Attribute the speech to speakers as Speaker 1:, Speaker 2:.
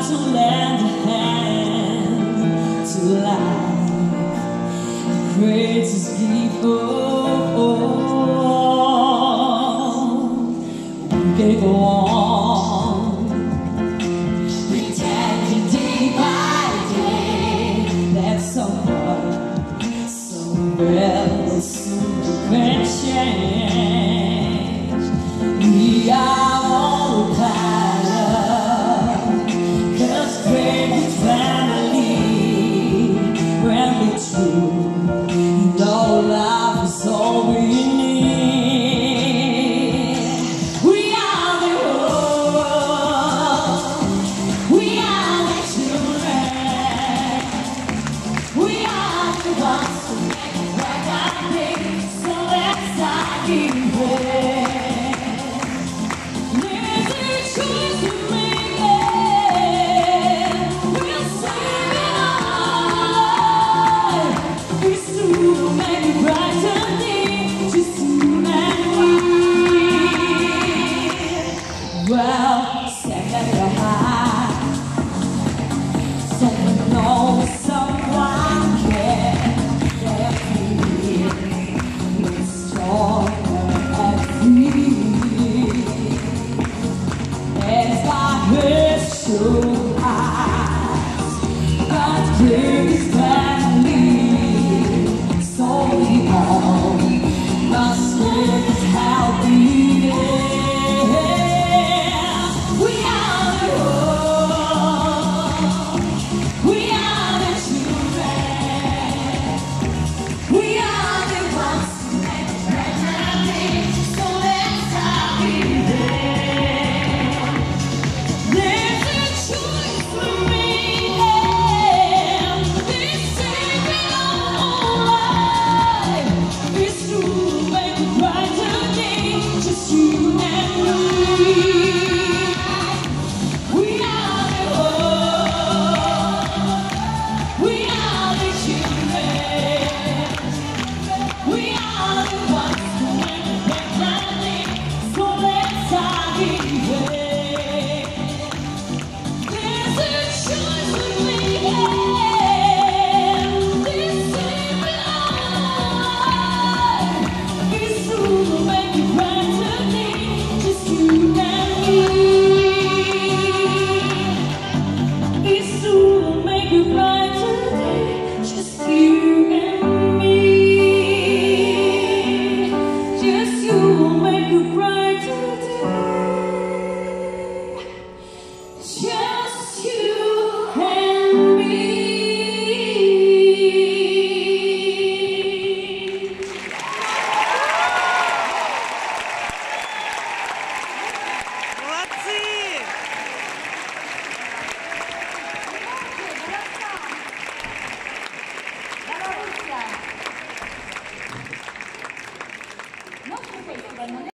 Speaker 1: to lend a hand to life, the greatest gift of all. We can go on pretending day by day that someone somewhere will soon can change. We are all kind, 'cause great family when we true, and all life is all we need. We are the world, we are the children, we are the ones who make it right out big. So let's start giving. Well, stand at your heart. Someone knows, someone cares. Every stronger and free. As God has shown.